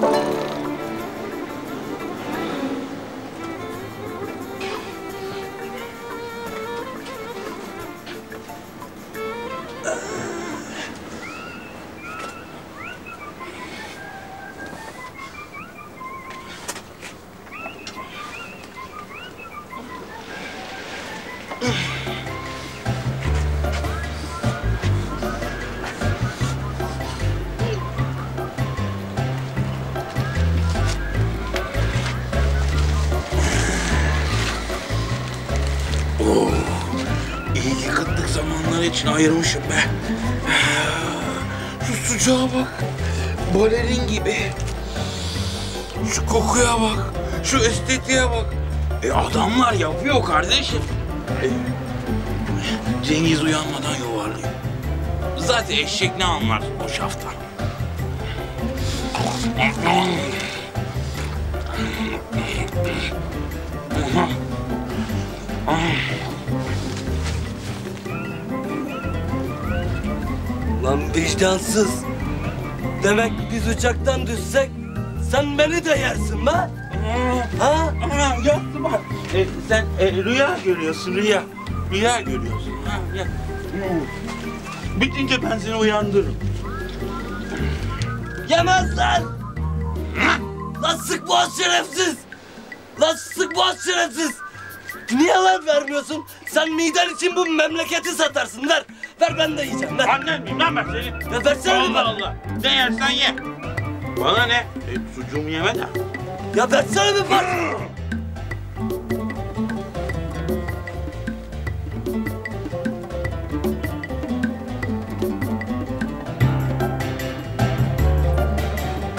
İyi ki kıtlık zamanları için ayırmışım be. Şu sıcağa bak. Balerin gibi. Şu kokuya bak. Şu estetiğe bak. Adamlar yapıyor kardeşim. Cengiz uyanmadan yuvarlıyor. Zaten eşek ne anlar o şaftan. Lan vicdansız. Demek biz uçaktan düşsek sen beni de yersin be. Ha? Yattı bak. Sen rüya görüyorsun, rüya. Rüya görüyorsun. Ha, ya. Bitince ben seni uyandırırım. Yemez lan! Lan sık boğaz şerefsiz! Lan sık boğaz şerefsiz! Niye lan vermiyorsun? Sen miden için bu memleketi satarsın. Ver! Ver ben de yiyeceğim. Ver! Annen miyim lan ben seni? Ya versene bir bak! Allah! Ne yersen ye. Bana ne? Sucuğumu yeme de. Ya versene bir bak!